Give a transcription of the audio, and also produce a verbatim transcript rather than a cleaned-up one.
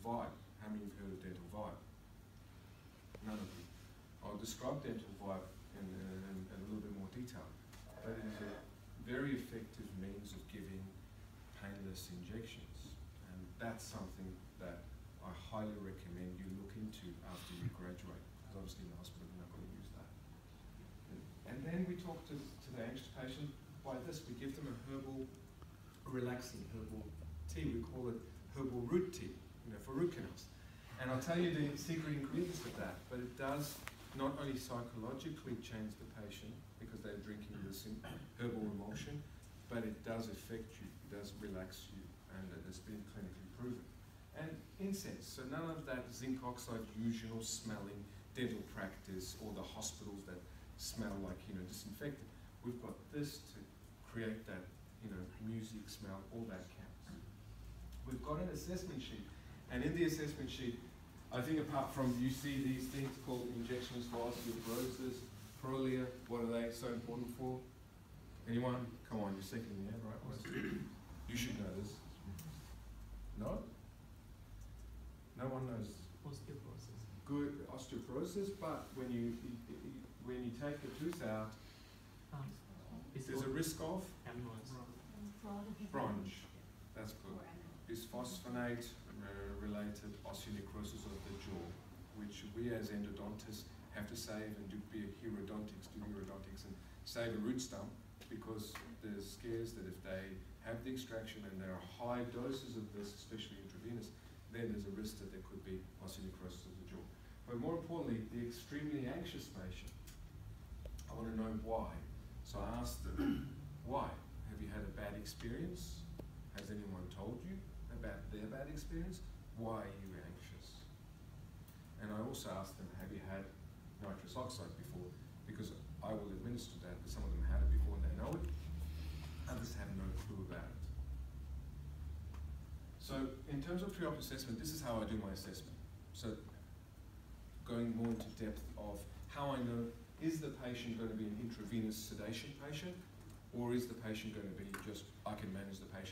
vibe. How many of you have heard of dental vibe? None of you. I'll describe dental vibe in, in, in a little bit more detail. But it is a very effective means of giving painless injections. And that's something that I highly recommend you look into after you graduate. Because obviously in the hospital you're not going to use that. And then we talk to, to the anxious patient by this. We give them a herbal, relaxing herbal tea. We call it herbal root tea, you know, for root canals. And I'll tell you the secret ingredients of that, but it does not only psychologically change the patient because they're drinking this herbal emulsion, but it does affect you, it does relax you, and it has been clinically proven. And incense, so none of that zinc oxide usual smelling dental practice or the hospitals that smell like, you know, disinfectant. We've got this to create that, you know, music, smell, all that counts. We've got an assessment sheet, and in the assessment sheet, I think apart from you see these things called injections for osteoporosis, prolia, what are they so important for? Anyone? Come on, you're second in the air, right? What is it? You should know this. No? No one knows. Osteoporosis. Good osteoporosis, but when you when you take the tooth out, Um, there's a risk of aminoids. bronch. That's good. Bisphosphonate uh, related osteonecrosis of the jaw, which we as endodontists have to save and do be a endodontics, do endodontics and save a root stump, because there's scares that if they have the extraction and there are high doses of this, especially intravenous, then there's a risk that there could be osteonecrosis of the jaw. But more importantly, the extremely anxious patient, I want to know why. So I asked them, why? Have you had a bad experience? Has anyone told you about their bad experience? Why are you anxious? And I also asked them, have you had nitrous oxide before? Because I will administer that, but some of them had it before and they know it. Others have no clue about it. So in terms of pre-op assessment, this is how I do my assessment. So going more into depth of how I know, is the patient going to be an intravenous sedation patient, or is the patient going to be just, I can manage the patient